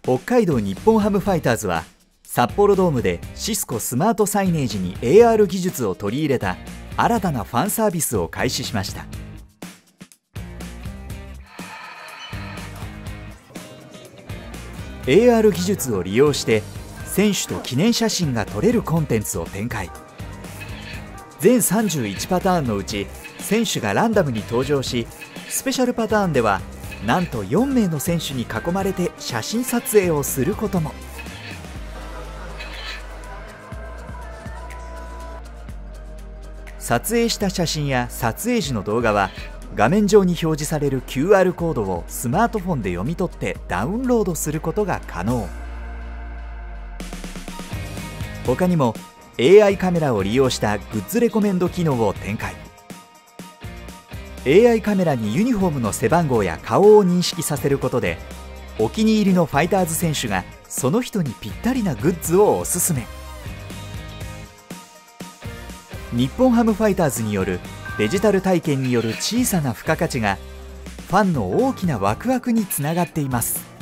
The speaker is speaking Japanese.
北海道日本ハムファイターズは札幌ドームでシスコスマートサイネージに AR 技術を取り入れた新たなファンサービスを開始しました。AR 技術を利用して選手と記念写真が撮れるコンテンツを展開。全31パターンのうち選手がランダムに登場し、スペシャルパターンではなんと4名の選手に囲まれて写真撮影をすることも。撮影した写真や撮影時の動画は画面上に表示される QR コードをスマートフォンで読み取ってダウンロードすることが可能。他にも AI カメラを利用したグッズレコメンド機能を展開。 AI カメラにユニフォームの背番号や顔を認識させることで、お気に入りのファイターズ選手がその人にぴったりなグッズをおすすめ。日本ハムファイターズによるデジタル体験による小さな付加価値がファンの大きなワクワクにつながっています。